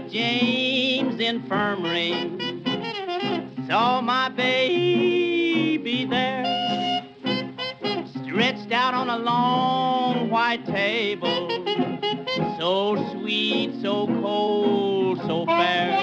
James Infirmary. Saw my baby there, stretched out on a long white table. So sweet, so cold, so fair.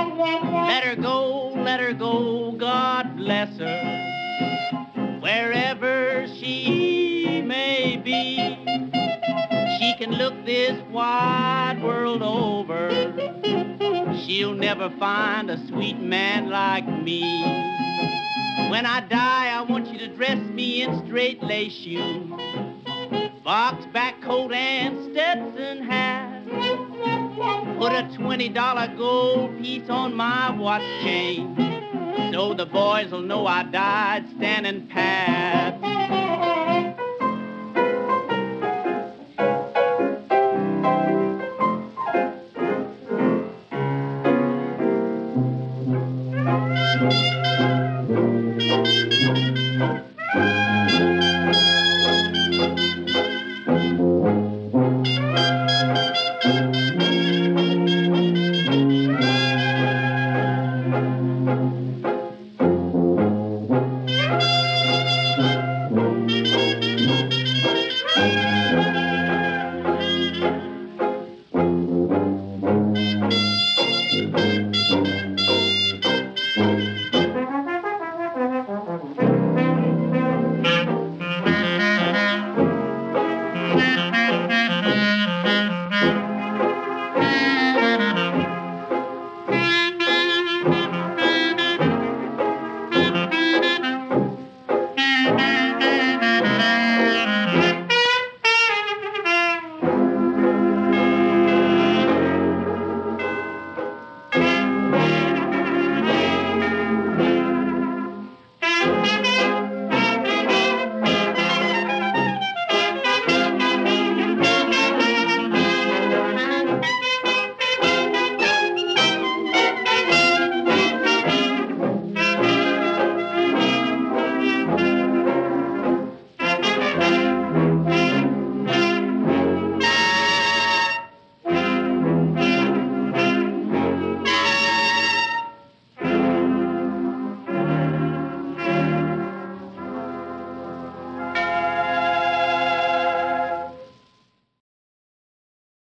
Let her go, God bless her. Wherever she may be, she can look this wide world over. She'll never find a sweet man like me. When I die, I want you to dress me in straight lace shoes, box back coat and Stetson hat. Put a $20 gold piece on my watch chain, so the boys will know I died standing pat.